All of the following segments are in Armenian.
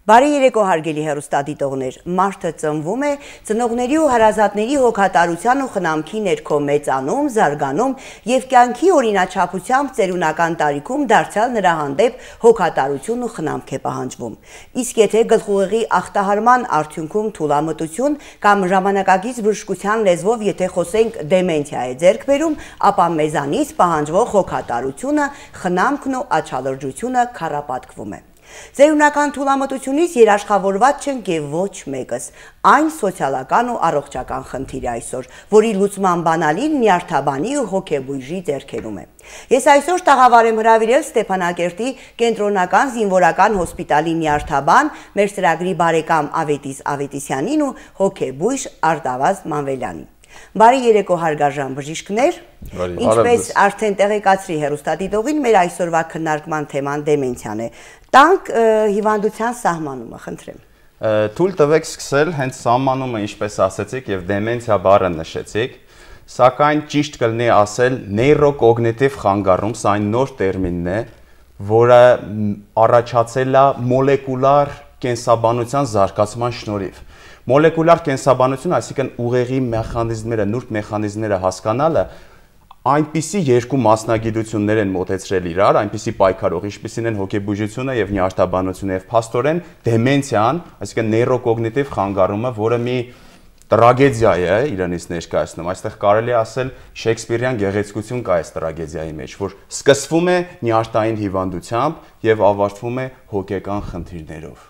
Բարի երեկո հարգելի հեռուստադիտողներ, մարդը ծնվում է, ծնողների ու հարազատների հոգատարության ու խնամքի ներքո մեծանում, զարգանում եւ կյանքի օրինաչափությամբ ծերունական տարիքում դարձյալ նրա հանդեպ հոգատարություն ու խնամք է պահանջվում։ Իսկ եթե գլխուղեղի ախտահարման արդյունքում թուլամտություն կամ ժամանակակից բժշկության լեզվով եթե խոսենք դեմենցիա է ձեռք բերում, ապա մեզանից պահանջվող հոգատարությունը, խնամքն ու աչալրջությունը քառապատկվում է։ Ծերունական թուլամտությունից երաշխավորված չենք եւ ոչ մեկս, այն սոցիալական ու առողջական խնդիր է այսօր, որի լուծման բանալին նյարդաբանի ու հոգեբույժի ձեռքերում է։ Ես այսօր տաղավար եմ հրավիրել Ստեփանակերտի կենտրոնական զինվորական հոսպիտալի նյարդաբան, մեր ծրագրի բարեկամ Ավետիս Ավետիսյանին ու հոգեբույժ Արտավազդ Մանվելյանին։ Բարի երեկո հարգարժան բժիշկներ, ինչպես արդեն տեղեկացրի հեռուստադիտողին, մեր այսօրվա քննարկման թեման դեմենցիան է։ Տանք հիվանդության սահմանումը, խնդրեմ։ Թույլ տվեք սկսել հենց սահմանումը, ինչպես ասեցիք, եւ դեմենցիա բառը նշեցիք, սակայն ճիշտ կլինի ասել նեյրոկոգնիտիվ խանգարում, սա այն նոր տերմինն է, որը առաջացել է մոլեկուլար կենսաբանության զարգացման շնորհիվ։ Մոլեկուլար կենսաբանություն, այսինքն ուղեղի մեխանիզմները, նուրբ մեխանիզմները հասկանալը այնպիսի երկու մասնագիտություններ են մոտեցրել իրար, այնպիսի պայքարող, ինչպիսին են հոգեբուժությունը եւ նյարդաբանությունը եւ փաստորեն դեմենցիան, այսինքն նեյրոկոգնիտիվ խանգարումը, որը մի տրագեդիա է իրանից ներկայացնում։ Այստեղ կարելի է ասել Շեքսպիրյան գեղեցկություն կա այս տրագեդիայի մեջ, որ սկսվում է նյարդային հիվանդությամբ եւ ավարտվում է հոգեկան խնդիրներով։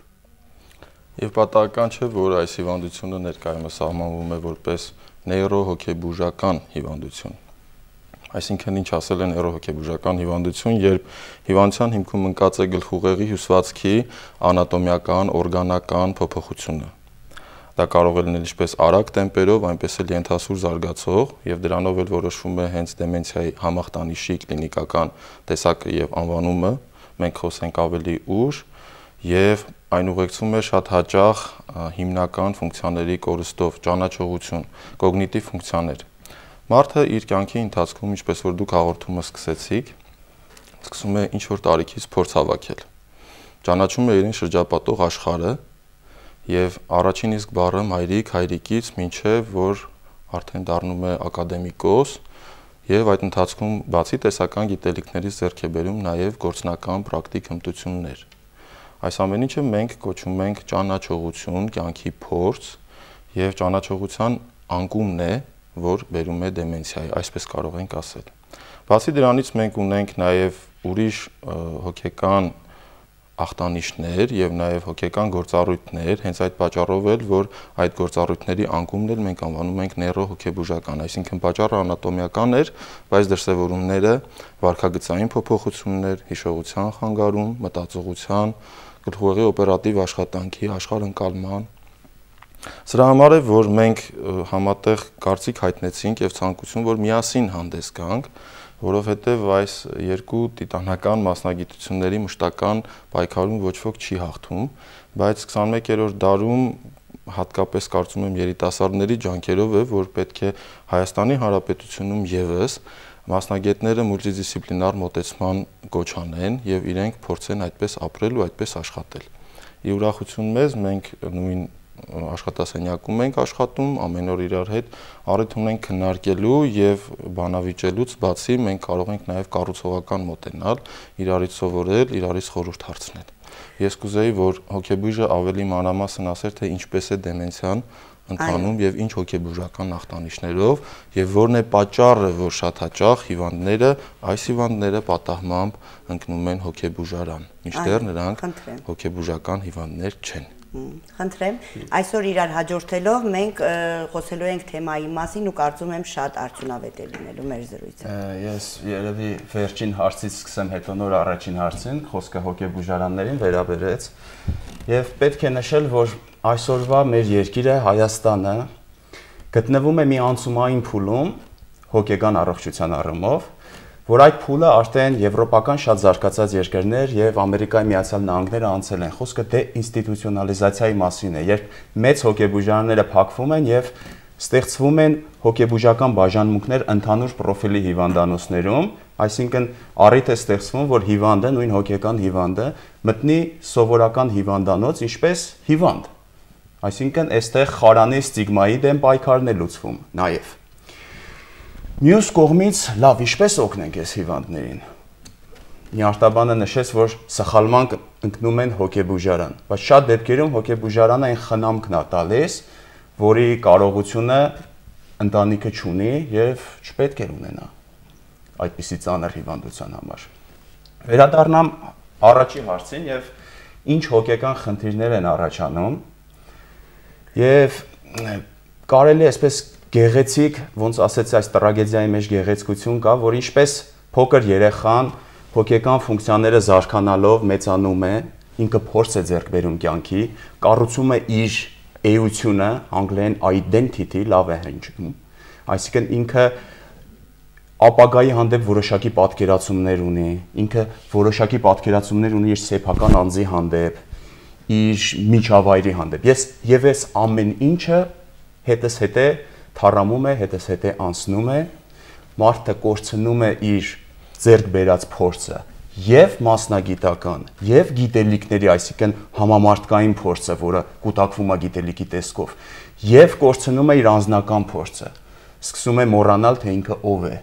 Եվ պատահական չէ, որ այս հիվանդությունը ներկայումս սահմանվում է որպես նեյրոհոգեբուժական հիվանդություն։ Այսինքն ինչ ասել են նեյրոհոգեբուժական հիվանդություն, երբ հիվանդության հիմքում ընկած է գլխուղեղի հյուսվածքի անատոմիական, օրգանական փոփոխությունը։ Դա կարող է լինել ինչպես արագ տեմպերով, այնպես էլ ենթասուր զարգացող, եւ դրանով էլ որոշվում է հենց դեմենցիայի համախտանիշի կլինիկական տեսակը եւ անվանումը։ Մենք խոսենք ավելի ուշ եւ այն ուղեկցում է շատ հաճախ հիմնական ֆունկցիաների կորստով, ճանաչողություն, կոգնիտիվ ֆունկցիաներ։ Մարդը իր կյանքի ընթացքում, ինչպես որ դուք հաղորդումը սկսեցիք, սկսում է ինչ-որ տարիքից փորձ հավաքել։ Ճանաչում է իրեն շրջապատող աշխարհը եւ առաջին իսկ բառը մայրիկ, հայրիկից մինչեւ որ արդեն դառնում է ակադեմիկոս եւ այդ ընթացքում բացի տեսական գիտելիքներից ձեռք է բերում նաեւ գործնական պրակտիկ հմտություններ։ Այս ամեն ինչը մենք կոչում ենք ճանաչողություն, կյանքի փորձ եւ ճանաչողության անկումն է, որ բերում է դեմենցիայի, այսպես կարող ենք ասել։ Բացի դրանից մենք ունենք նաեւ ուրիշ հոգեկան ախտանիշներ եւ նաեւ հոգեկան գործառույթներ, հենց այդ պատճառով էլ, որ այդ գործառույթների անկումն էլ մենք անվանում ենք նեյրոհոգեբուժական, այսինքն պատճառը անատոմիական էր, բայց դրսևորումները վարքագծային փոփոխություններ, հիշողության խանգարում, մտածողության, գլխուղեղի օպերատիվ աշխատանքի, աշխարհընկալման։ Սրա համար է, որ մենք համատեղ կարծիք հայտնեցինք եւ ցանկություն, որ միասին հանդես գանք, որովհետեւ այս երկու տիտանական մասնագիտությունների մշտական պայքարում ոչ ոք չի հաղթում, բայց 21-րդ դարում հատկապես կարծում եմ երիտասարդների ջանքերով է, որ պետք է Հայաստանի Հանրապետությունում եւս մասնագետները մուլտիդիսցիպլինար մոտեցման կոչ անեն եւ իրենք փորձեն այդպես ապրել ու այդպես աշխատել։ Ի ուրախություն մեզ մենք նույն աշխատասենյակում ենք աշխատում, ամեն օր իրար հետ առիթ ունենք քննարկելու եւ բանավիճելուց բացի մենք կարող ենք նաեւ կառուցողական մոտենալ, իրարից սովորել, իրարից խորհուրդ հարցնել։ Ես կուզեի, որ հոգեբույժը ավելի մանրամասն ասեր, թե ինչպես է դեմենցիան ընթանում եւ ինչ հոգեբուժական ախտանիշներով եւ որն է պատճառը, որ շատ հաճախ այս հիվանդները պատահմամբ ընկնում են հոգեբուժարան, մինչդեռ նրանք հոգեբուժական հիվանդներ չեն։ Խնդրեմ, այսօր իրար հաջորդելով մենք խոսելու ենք թեմայի մասին ու կարծում եմ շատ արդյունավետ է լինելու մեր զրույցը։ Ես երևի վերջին հարցից սկսեմ, հետո նոր առաջին հարցին, խոսքը հոգեբուժարաններին վերաբերեց եւ պետք է նշել, որ այսօրվա մեր երկիրը Հայաստանը գտնվում է մի անցումային փուլում հոգեկան առողջության առումով, որ այդ փուլը արդեն եվրոպական շատ զարգացած երկրներ եւ Ամերիկայի Միացյալ Նահանգները անցել են։ Խոսքը դեինստիտուցիոնալիզացիայի մասին է, երբ մեծ հոգեբուժարանները փակվում են եւ Ստեղծվում են հոգեբուժական բաժանմունքներ ընդհանուր պրոֆիլի հիվանդանոցներում, այսինքն առիթ է ստեղծվում, որ հիվանդը, նույն հոգեկան հիվանդը մտնի սովորական հիվանդանոց, ինչպես հիվանդ։ Այսինքն այստեղ խարանի ստիգմայի դեմ պայքարն է լուծվում նաև։ Մյուս կողմից, լավ, ինչպես օգնենք այս հիվանդներին։ Նյարդաբանը նշեց, որ սխալման ընկնում են հոգեբուժարան, բայց շատ դեպքերում հոգեբուժարանը այն խնամքն է տալիս, որի կարողությունը ընտանիքը չունի եւ չպետք է ունենա այդպիսի ծանր հիվանդության համար։ Վերադառնամ առաջի հարցին եւ ինչ հոգեկան խնդիրներ են առաջանում եւ կարելի է այսպես գեղեցիկ, ոնց ասեցի, այս տրագեդիայի մեջ գեղեցկություն կա, որ ինչպես փոքր երեխան հոգեկան ֆունկցիաները զարգանալով մեծանում է, ինքը փորձ է ձեռք բերում կյանքի, կառուցում է իր էությունը, անգլերեն identity, լավ է հնչում, այսինքն ինքը ապագայի հանդեպ որոշակի պատկերացումներ ունի, ինքը որոշակի պատկերացումներ ունի իր սեփական անձի հանդեպ, իր միջավայրի հանդեպ։ Եվ այս ամեն ինչը հետս հետե թառամում է, հետս հետե անցնում է, մարդը կորցնում է իր ձեռք բերած փորձը եւ մասնագիտական եւ գիտելիքների, այսինքն համամարտկային փորձը, որը կուտակվում է գիտելիքի տեսքով, եւ կորցնում է իր անձնական փորձը, սկսում է մոռանալ, թե ինքը ով է։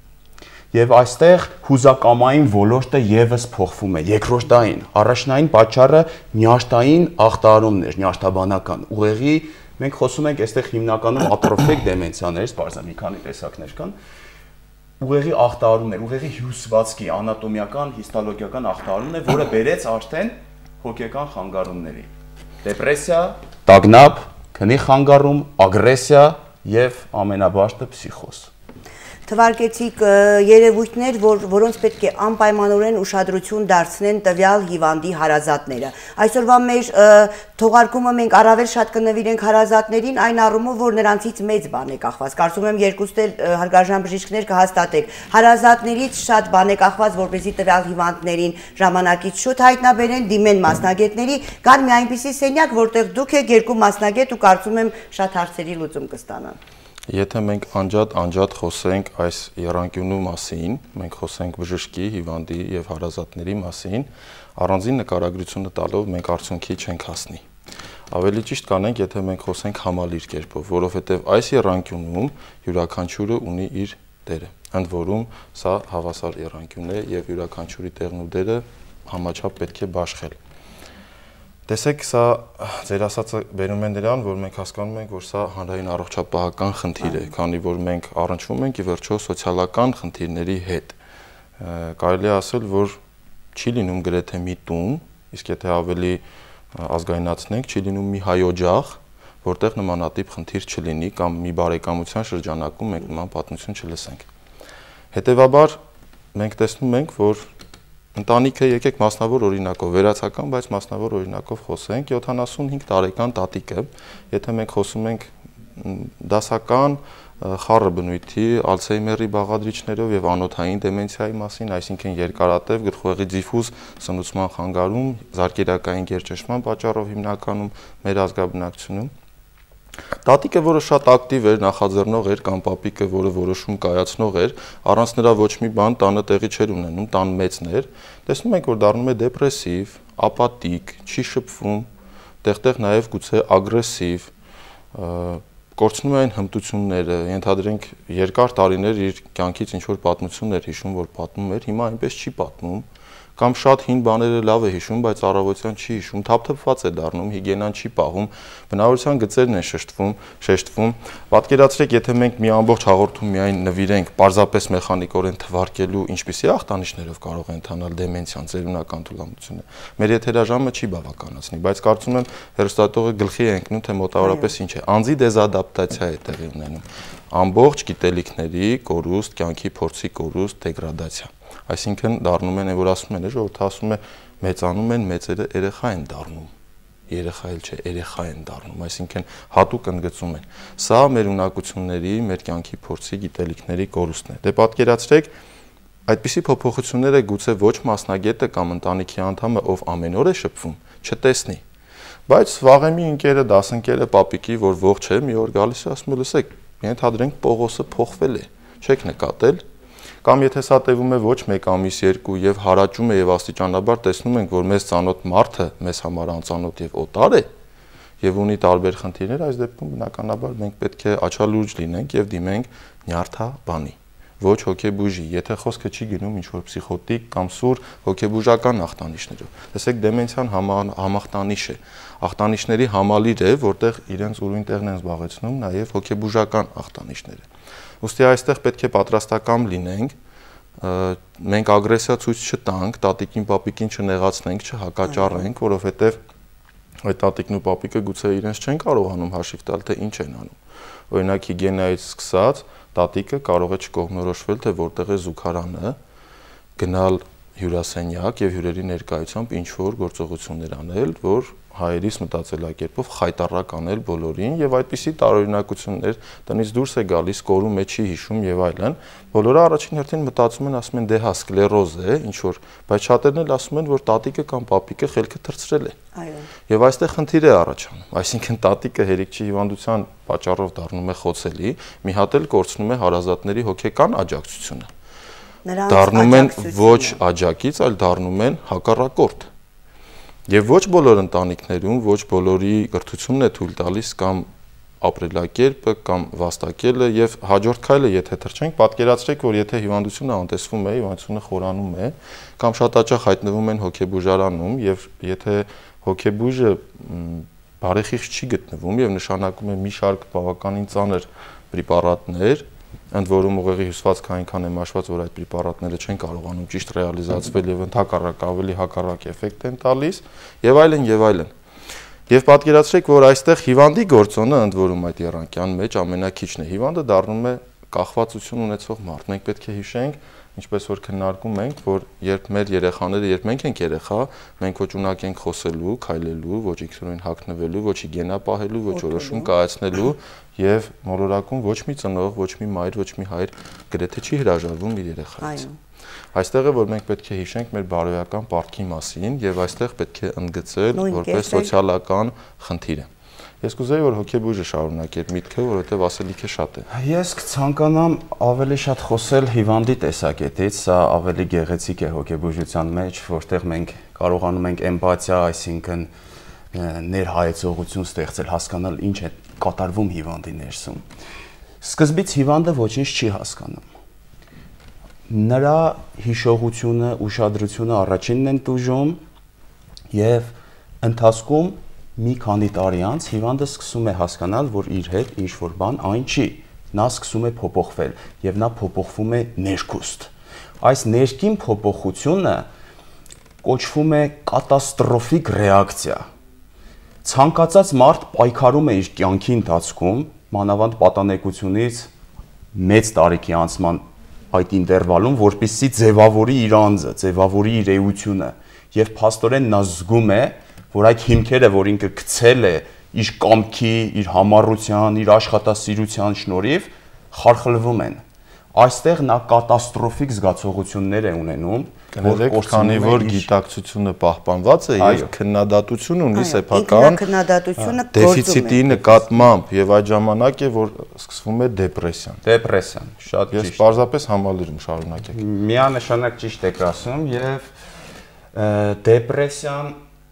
Եվ այստեղ հուզակամային ոլորտը եւս փոխվում է, երկրորդային, առաջնային պատճառը նյարդային ախտահարումներ, նյարդաբանական ուղեղի, մենք խոսում ենք այստեղ հիմնականում ատրոֆիկ դեմենցիաներից, բարձր մի քանի տեսակներ կան, ուղեղի ախտահարումներ, ուղեղի հյուսվածքի անատոմիական, հիստոլոգիական ախտահարումն է, որը բերեց արդեն հոգեկան խանգարումների։ Դեպրեսիա, տագնապ, քնի խանգարում, ագրեսիա եւ ամենաբարձրը փսիխոզ։ Թվարկեցիք երևույթներ, որոնց պետք է անպայմանորեն ուշադրություն դարձնեն տվյալ հիվանդի հարազատները։ Այսօրվա մեր թողարկումը մենք առավել շատ կնվիրենք հարազատներին, այն առումով, որ նրանցից մեծ բան է կախված։ Կարծում եմ երկուստ էլ հարգարժան բժիշկներ կհաստատեք։ Հարազատներից շատ բան է կախված, որպեսզի տվյալ հիվանդներին ժամանակից շուտ հայտնաբերեն, դիմեն մասնագետների, կան մի այնպիսի սենյակ, որտեղ դուք եք երկու մասնագետ ու կարծում եմ շատ հարցերի լուծում կստանան։ Եթե մենք անջատ խոսենք այս եռանկյունու մասին, մենք խոսենք բժշկի, հիվանդի եւ հարազատների մասին, առանձին նկարագրությունը տալով մենք արդյունքի չենք հասնի։ Ավելի ճիշտ կանենք, եթե մենք խոսենք համալիր կերպով, որովհետեւ այս եռանկյունում յուրաքանչյուրը ունի իր դերը։ Ընդ որում, սա հավասար եռանկյուն է եւ յուրաքանչյուրի տեղն ու դերը համաչափ պետք է բաշխել։ Տեսեք, սա ձեր ասածը բերում է նրան, որ մենք հասկանում ենք, որ սա հանրային առողջապահական խնդիր է, քանի որ մենք առնչվում ենք ի վերջո սոցիալական խնդիրների հետ։ Կարելի է ասել, որ չի լինում գրեթե մի տուն, իսկ եթե ավելի ազգայնացնենք, չի լինում մի հայօջախ, որտեղ նմանատիպ խնդիր չլինի կամ մի բարեկամության շրջանակում մենք նման պատմություն չլսենք։ Հետևաբար մենք տեսնում ենք, որ ընտանիքը եկեք մասնավոր օրինակով, վերացական, բայց մասնավոր օրինակով խոսենք, 75 տարեկան տատիկը, եթե մենք խոսում ենք դասական խառը բնույթի, Ալցհեյմերի բաղադրիչներով եւ անոթային դեմենցիայի մասին, այսինքն երկարատև գլխուղեղի դիֆուզ սնուցման խանգարում, զարկերակային գերճշմարան պատճառով հիմնականում մեր ազգաբնակչությունում։ Տատիկը, որը շատ ակտիվ էր, նախաձեռնող էր, կամ պապիկը, որը որոշում կայացնող էր, առանց նրա ոչ մի բան տանը տեղի չէր ունենում, տան մեծն էր, տեսնում ենք, որ դառնում է դեպրեսիվ, ապատիկ, չի շփվում, տեղ-տեղ նաև գուցե ագրեսիվ, կորցնում է այն հմտությունները, ենթադրենք երկար տարիներ իր կյանքից ինչ-որ պատմություն էր հիշում, որ պատմում էր, հիմա այնպես չի պատմում, կամ շատ հին բաները լավ է հիշում, բայց առավոտյան չի հիշում, թափթփված է դառնում, հիգիենան չի պահում, բնավորության գծերն են շեշտվում։ Պատկերացրեք, եթե մենք մի ամբողջ հաղորդում միայն նվիրենք պարզապես մեխանիկորեն թվարկելու ինչպիսի ախտանիշներով կարող է ընթանալ դեմենցիան, ծերունական թուլամտությունը, մեր եթերաժամը չի բավականացնի, բայց կարծում եմ հեռուստատողը գլխի է ընկնում, թե մոտավորապես ինչ է, անձի դեզադապտացիա է տեղի ունենում, ամբողջ գիտելիքների կորուստ, կյանքի փորձի կորուստ, դեգրադացիա։ Այսինքն դառնում են, որ ասում են, ժողովուրդը ասում է, մեծանում են, մեծերը երեխա են դառնում, երեխա էլ չէ, երեխա են դառնում, այսինքն հատուկ ընդգծում են։ Սա մեր ունակությունների, մեր կյանքի փորձի, գիտելիքների կորուստն է։ Դե պատկերացրեք, այդպիսի փոփոխությունները գուցե ոչ մասնագետը կամ ընտանիքի անդամը, ով ամեն օր է շփվում, չտեսնի, Բայց վաղեմի ընկերը, դասընկերը, պապիկի, որ ողջ է, մի օր գալիս է ասում է, լսեք, ենթադրենք Պողոսը փոխվել է, չեք նկատել, կամ եթե սա տևում է ոչ 1 ամիս 2 եւ հարաճում է եւ աստիճանաբար տեսնում ենք, որ մեզ ծանոթ մարդը մեզ համար անծանոթ եւ օտար է եւ ունի տարբեր խնդիրներ, այս դեպքում բնականաբար մենք պետք է աչալուրջ լինենք եւ դիմենք նյարդաբանի, ոչ հոգեբուժի, եթե խոսքը չի գնում ինչ-որ պսիխոտիկ կամ սուր հոգեբուժական ախտանիշներով։ Տեսեք, դեմենցիան համախտանիշ է, ախտանիշների համալիր է, որտեղ իրենց ուրույն տեղն են զբաղեցնում նաեւ հոգեբուժական ախտանիշները։ Ուստի այստեղ պետք է պատրաստական լինենք, մենք ագրեսիա ցույց չտանք, տատիկին, պապիկին չնեղացնենք, չհակաճառենք, որովհետեւ այդ տատիկն ու պապիկը գուցե իրենց չեն կարողանում հաշիվ տալ, թե ինչ են անում։ Օրինակ հիգիենայից սկսած տատիկը կարող է չկողմնորոշվել, թե որտեղ է զուգարանը, գնալ հյուրասենյակ եւ հյուրերի ներկայությամբ ինչ որ գործողություններ անել, որ հայերիս մտածելակերպով խայտառակ անել բոլորին եւ այդպիսի տարօրինակություններ տնից դուրս է գալիս, կորու մեջ չի հիշում եւ այլն։ Բոլորը առաջին հերթին մտածում են, ասում են դե հա սկլերոզ է, ինչ որ, բայց շատերն էլ ասում են, որ տատիկը կամ պապիկը խելքը թռցրել է։ Այո։ Եվ այստեղ խնդիր է առաջանում, այսինքն տատիկը հերիքչի հիվանդության պատճառով դառնում է խոցելի, մի հատ էլ կորցնում է հարազատների հոգեկան աջակցությունը։ Դառնում են ոչ աջակից, այլ դառնում են հակառակորդ։ Եվ ոչ բոլոր ընտանիքներում, ոչ բոլորի կրթությունն է թույլ տալիս կամ ապրելակերպը կամ վաստակելը եւ հաջորդ քայլը եթե թռչենք, պատկերացրեք, որ եթե հիվանդությունը անտեսվում է, հիվանդությունը խորանում է, կամ շատ հաճախ հայտնվում են հոգեբուժարանում եւ եթե հոգեբուժը բարեխիղճ չի գտնվում եւ նշանակում է մի շարք բավականին ծանր պրեպարատներ, ընդ որում ուղեղի հյուսվածքը այնքան է մաշված, որ այդ պրեպարատները չեն կարողանում ճիշտ ռեալիզացվել եւ ընդհակառակ ավելի հակառակ էֆեկտ են տալիս եւ այլն եւ այլն։ Եվ պատկերացրեք, որ այստեղ հիվանդի գործոնը ընդ որում այդ երանկյան մեջ ամենակիչն է։ Հիվանդը դառնում է կախվածություն ունեցող մարդ։ Մենք պետք է հիշենք, ինչպես որ քննարկում ենք, որ երբ մեր երեխաները, երբ մենք ենք երեխա, մենք ոչ ունակ ենք խոսելու, քայլելու, ոչ ինքնուրույն հագնվելու, ոչ հիգիենա պահելու, ոչ որոշում կայացնելու եւ մոլորակում ոչ մի ծնող, ոչ մի մայր, ոչ մի հայր գրեթե չի հրաժարվում իր երեխայից։ Այստեղ է որ մենք պետք է հիշենք մեր բարոյական պարտքի մասին եւ այստեղ պետք է ընդգծել որպես սոցիալական խնդիրը։ Ես կուզեի որ հոգեբույժը շարունակի այդ միտքը, որովհետեւ ասելիքը շատ է։ Ես կցանկանամ ավելի շատ խոսել հիվանդի տեսակետից, սա ավելի գեղեցիկ է հոգեբույժության մեջ, որտեղ մենք կարողանում ենք էմպաթիա, այսինքն ներհայեցողություն ստեղծել, հասկանալ ինչ է կատարվում հիվանդի ներսում։ Սկզբից հիվանդը ոչինչ չի հասկանում։ Նրա հիշողությունը, ուշադրությունը առաջինն են տուժում եւ ընթացքում մի քանի տարի անց հիվանդը սկսում է հասկանալ, որ իր հետ ինչ որ բան այն չի, նա սկսում է փոփոխվել եւ նա փոփոխվում է ներքուստ։ Այս ներքին փոփոխությունը կոչվում է կատաստրոֆիկ ռեակցիա։ Ցանկացած մարդ պայքարում է իր կյանքի ընթացքում, մանավանդ պատանեկությունից մեծ տարիքի անցման այդ ինտերվալում, որպեսզի ձևավորի իր անձը, ձևավորի իր էությունը եւ փաստորեն նա զգում է, որ այդ հիմքերը, որ ինքը գցել է իր կամքի, իր համառության, իր աշխատասիրության շնորհիվ, խարխլվում են։ Այստեղ նա կատաստրոֆիկ զգացողություններ է ունենում, որ քանի որ գիտակցությունը պահպանված է եւ քննադատություն ունի սեփական դեֆիցիտի նկատմամբ եւ այդ ժամանակ է որ սկսվում է դեպրեսիան։ Դեպրեսիան, շատ ճիշտ։ Ես պարզապես համալիրում շարունակեք։ Միանշանակ ճիշտ եք ասում եւ դեպրեսիան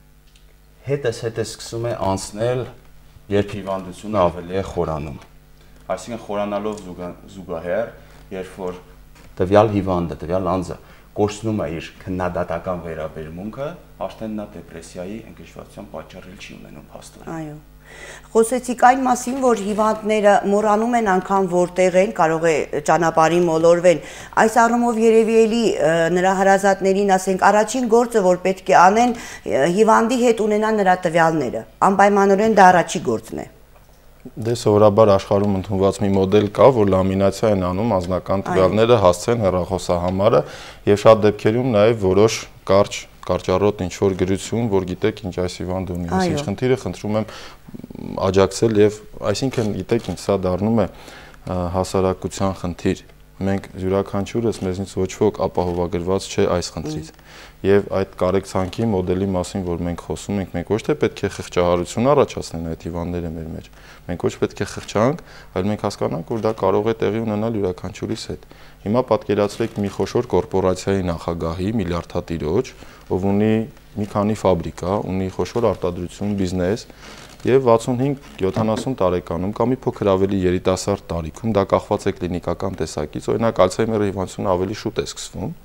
հետս սկսում է անցնել, երբ հիվանդությունը ավելի է խորանում։ Այսինքն խորանալով զուգահեռ, երբ որ տվյալ հիվանդը, տվյալ անձը կորցնում է իր քննադատական վերաբերմունքը, արդեն նա դեպրեսիայի ընկճվածության պատճառել չի ունենում փաստորեն։ Այո։ Խոսեցիք այն մասին, որ հիվանդները մոռանում են անգամ որտեղ են, կարող է ճանապարհին մոլորվեն։ Այս առումով երևի էլի նրա հարազատներին, ասենք, առաջին գործը, որ պետք է անեն, հիվանդի հետ ունենան նրա տվյալները։ Անպայմանորեն դա առաջի գործն է։ Դե սովորաբար աշխարհում ընդունված մի մոդել կա, որ լամինացիա են անում անձնական տվյալները, հասցեն հեռախոսահամարը եւ շատ դեպքերում նաեւ որոշ կարճառոտ ինչ որ գրություն, որ գիտեք ինչ այս հիվանդը ունի, ինչ խնդիրը, խնդրում եմ աջակցել եւ այսինքն գիտեք ինչ սա դառնում է հասարակության խնդիր մենք յուրաքանչյուրս մեզնից ոչ ոք ապահովագրված չէ այս խնդրից։ Եվ այդ կարեկցանքի մոդելի մասին, որ մենք խոսում ենք, մենք ոչ թե պետք է խղճահարություն առաջացնենք այդ հիվանդները մեր մեջ։ Մենք ոչ պետք է խղճանք, այլ մենք հասկանանք, որ դա կարող է տեղի ունենալ յուրաքանչյուրիս հետ։ Հիմա պատկերացրեք մի խոշոր կորպորացիայի նախագահի, միլիարդատիրոջ, ով ունի մի քանի ֆաբրիկա, ունի խոշոր արտադրություն, բիզնես, եւ 65-70 տարեկանում կամ մի փոքր ավելի երիտասարդ տարիքում դա կախված է կլինիկական տեսակից, օրինակ ալցհեյմերի հիվանդությունը ավելի շուտ է սկսվում,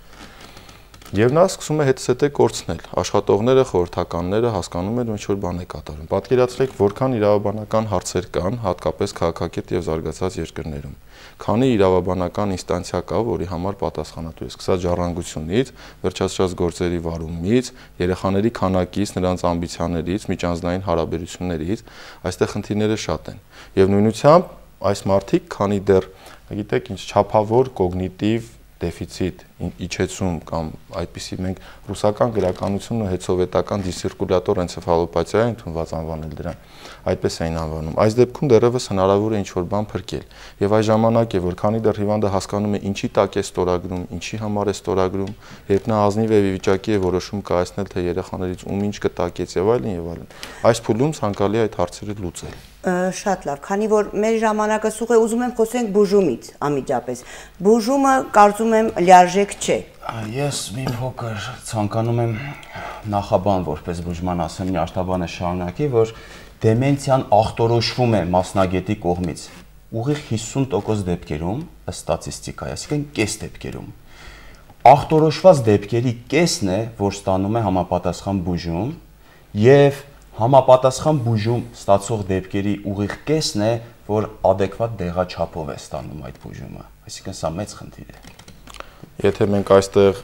եւ նա սկսում է հետզհետե կորցնել։ Աշխատողները, խորհրդականները հասկանում են, ինչ որ բան է կատարում։ Պատկերացրեք, որքան իրավաբանական հարցեր կան, հատկապես քաղաքակիրթ եւ զարգացած երկրներում։ Քանի իրավաբանական ինստանցիա կա, որի համար պատասխանատու է, սկսած ժառանգությունից, վերջացրած գործերի վարումից, երեխաների քանակից, նրանց ամբիցիաներից, միջանձնային հարաբերություններից, այստեղ խնդիրները շատ են։ Եվ նույնությամբ այս մարդիկ, քանի դեռ, գիտեք, ինչ չափավոր կոգնիտիվ դեֆիցիտ, իջեցում կամ այդպիսի մենք ռուսական գրականությունը հետսովետական դիսցիրկուլյատոր էնցեֆալոպաթիա է ընդունված անվանել դրան, այդպես էին անվանում։ Այս դեպքում դեռևս հնարավոր է ինչ-որ բան փրկել։ Եվ այս ժամանակ է, որ քանի դեռ հիվանդը հասկանում է ինչի տակ է ստորագրում, ինչի համար է ստորագրում, երբ նա ազնիվ է վիճակի է որոշում կայացնել, թե երեխաներից ում ինչ կտակեց եւ այլն եւ այլն։ Այս փուլում ցանկալի է այդ հարցերը լուծել։ Շատ լավ, քանի որ մեր ժամանակը սուղ է, ուզում եմ խոսենք բուժումից անմիջապես։ Բուժումը կարծում եմ լիարժեք չէ։ Ես մի փոքր ցանկանում եմ նախաբան որպես բուժման ասեմ, աշտաբանը շարունակի, որ դեմենցիան ախտորոշվում է մասնագետի կողմից ուղիղ 50% դեպքերում, ըստ ստատիստիկայի, այսինքն կես դեպքերում։ Ախտորոշված դեպքերի կեսն է, որ ստանում է համապատասխան բուժում, եւ համապատասխան բուժում ստացող դեպքերի ուղիղ կեսն է, որ adekvat դեղաչափով է ստանում այդ բուժումը։ Այսինքն սա մեծ խնդիր է։ Եթե մենք այստեղ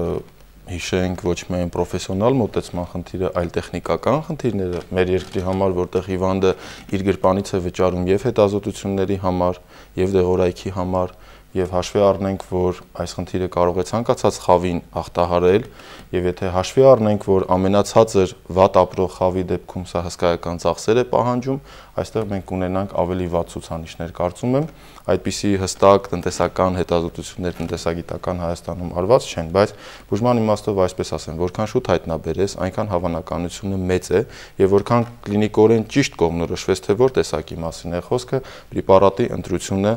հիշենք ոչ միայն պրոֆեսիոնալ մոտեցման խնդիրը, այլ տեխնիկական խնդիրները մեր երկրի համար, որտեղ հիվանդը իր գրպանից է վճարում եւ հետազոտությունների համար, եւ դեղորայքի համար, եւ հաշվի առնենք, որ այս խնդիրը կարող է ցանկացած խավին ախտահարել, եւ եթե հաշվի առնենք, որ ամենացածր վատ ապրող խավի դեպքում սա հսկայական ծախսեր է պահանջում, այստեղ մենք կունենանք ավելի վատ ցուցանիշներ, կարծում եմ, այդպիսի հստակ տնտեսական հետազոտություններ տնտեսագիտական Հայաստանում արված չեն, բայց բուժման իմաստով այսպես ասեմ, որքան շուտ հայտնաբերես, այնքան հավանականությունը մեծ է, եւ որքան կլինիկորեն ճիշտ կողմնորոշվես, թե որ տեսակի մասին է խոսքը, պրեպարատի ընտրությունը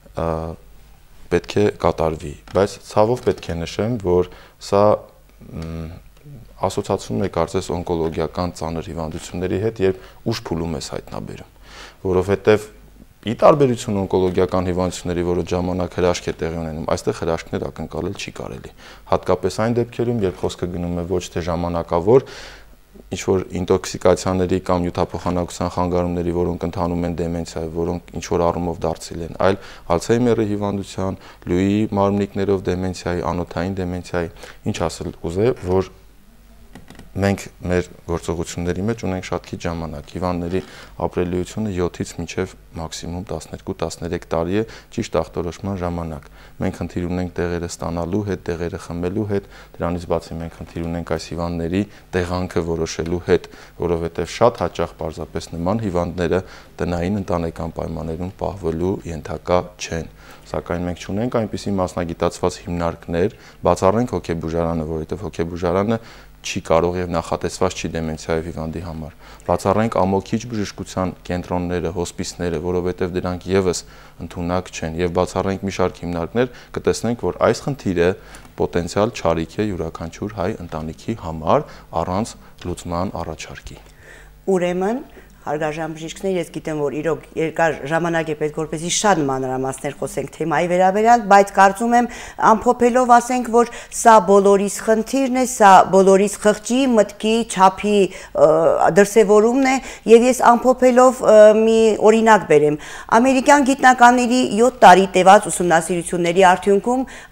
պետք է կատարվի, բայց ցավով պետք է նշեմ, որ սա ասոցացվում է կարծես օնկոլոգիական ծանր հիվանդությունների հետ, երբ ուշ փուլում ես հայտնաբերում, որովհետև ի տարբերություն օնկոլոգիական հիվանդությունների, որոնց ժամանակ հրաշք է տեղի ունենում, այստեղ հրաշքներ ակնկալել չի կարելի, հատկապես այն դեպքերում, երբ խոսքը գնում է ոչ թե ժամանակավոր, ինչ-որ ինտոքսիկացիաների կամ նյութափոխանակության խանգարումների, որոնք ընթանում են դեմենցիայի, որոնք ինչ-որ առումով դարձել են, այլ ալցհեյմերի հիվանդության, լյուի մարմնիկներով դեմենցիայի, անոթային դեմենցիայի, ինչ ասել ուզե, որ մենք մեր գործողությունների մեջ ունենք շատ քիչ ժամանակ, հիվանդների ապրելիությունը 7-ից մինչև մաքսիմում 12-13 տարի է ճիշտ ախտորոշման ժամանակ։ Մենք խնդիր ունենք տեղերը ստանալու հետ, տեղերը խմելու հետ, դրանից բացի մենք խնդիր ունենք այս հիվանդների տեղանքը որոշելու հետ, որովհետև շատ հաճախ պարզապես նման հիվանդները տնային ընտանեկան պայմաններում պահվելու ենթակա չեն։ Սակայն մենք չունենք այնպիսի մասնագիտացված հիմնարկներ, բացառենք հոգեբուժարանը, որովհետև հոգեբուժարանը չի կարող եւ նախատեսված չի դեմենցիայի հիվանդի համար։ Բացառենք ամոքիչ բժշկության կենտրոնները, հոսպիսները, որովհետեւ դրանք եւս ընդունակ չեն եւ բացառենք մի շարք հիմնարկներ, կտեսնենք, որ այս խնդիրը պոտենցիալ չարիք է յուրաքանչյուր հայ ընտանիքի համար առանց լուծման առաջարկի։ Ուրեմն հարգարժան բժիշկներ, ես գիտեմ, որ իրոք երկար ժամանակ է պետք, որպեսզի շատ մանրամասներ խոսենք թեմայի վերաբերյալ, բայց կարծում եմ ամփոփելով ասենք, որ սա բոլորիս խնդիրն է, սա բոլորիս խղճի, մտքի, չափի դրսևորումն է, եւ ես ամփոփելով մի օրինակ բերեմ։ Ամերիկյան գիտնականների 7 տարի տևած ուսումնասիրությունների արդյունքում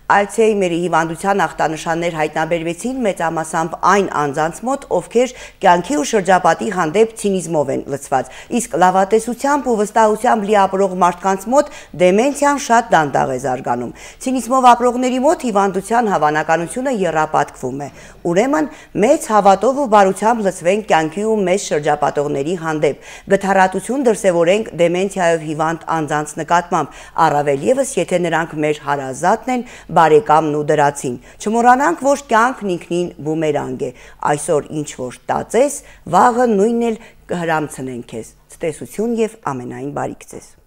Ալցհեյմերի հիվանդության ախտանշաններ հայտնաբերվեցին մեծամասամբ այն անձանց մոտ, ովքեր կյանքի ու շրջապատի հանդեպ ցինիզմով են լցված, իսկ լավատեսությամբ ու վստահությամբ լի ապրող մարդկանց մոտ դեմենցիան շատ դանդաղ է զարգանում։ Ցինիզմով ապրողների մոտ հիվանդության հավանականությունը եռապատկվում է։ Ուրեմն մեծ հավատով ու բարությամբ լցվենք կյանքի ու մեզ շրջապատողների հանդեպ։ Գթառատություն դրսևորենք դեմենցիայով հիվանդ անձանց նկատմամբ, առավել ևս եթե նրանք մեր հարազատն են, բարեկամն ու դրացին։ Չմոռանանք, որ կյանքն ինքնին բումերանգ է։ Այսօր ինչ որ տածես, վաղը նույնն էլ կհրամցնեն քեզ։ Ցտեսություն եւ ամենայն բարիք ձեզ։